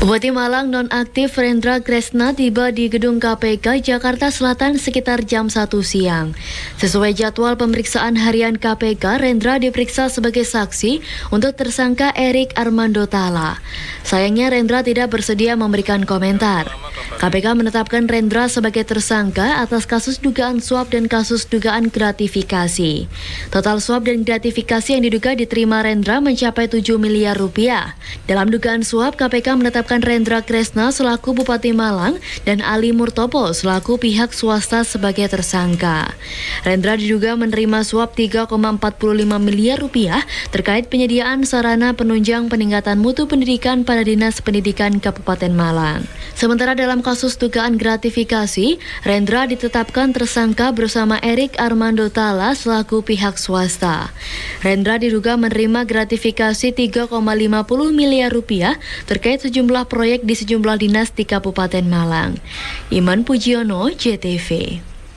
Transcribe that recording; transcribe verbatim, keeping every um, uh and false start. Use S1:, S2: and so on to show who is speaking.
S1: Bupati Malang nonaktif Rendra Kresna tiba di gedung K P K Jakarta Selatan sekitar jam satu siang. Sesuai jadwal pemeriksaan harian K P K, Rendra diperiksa sebagai saksi untuk tersangka Erik Armando Tala. Sayangnya Rendra tidak bersedia memberikan komentar. K P K menetapkan Rendra sebagai tersangka atas kasus dugaan suap dan kasus dugaan gratifikasi. Total suap dan gratifikasi yang diduga diterima Rendra mencapai tujuh miliar rupiah. Dalam dugaan suap, K P K menetapkan Rendra Kresna selaku Bupati Malang dan Ali Murtopo selaku pihak swasta sebagai tersangka. Rendra diduga menerima suap tiga koma empat puluh lima miliar rupiah terkait penyediaan sarana penunjang peningkatan mutu pendidikan pada Dinas Pendidikan Kabupaten Malang. Sementara dalam kasus dugaan gratifikasi, Rendra ditetapkan tersangka bersama Erik Armando Tala selaku pihak swasta. Rendra diduga menerima gratifikasi tiga koma lima puluh miliar rupiah terkait sejumlah proyek di sejumlah dinas di Kabupaten Malang. Iman Pujiono, J T V.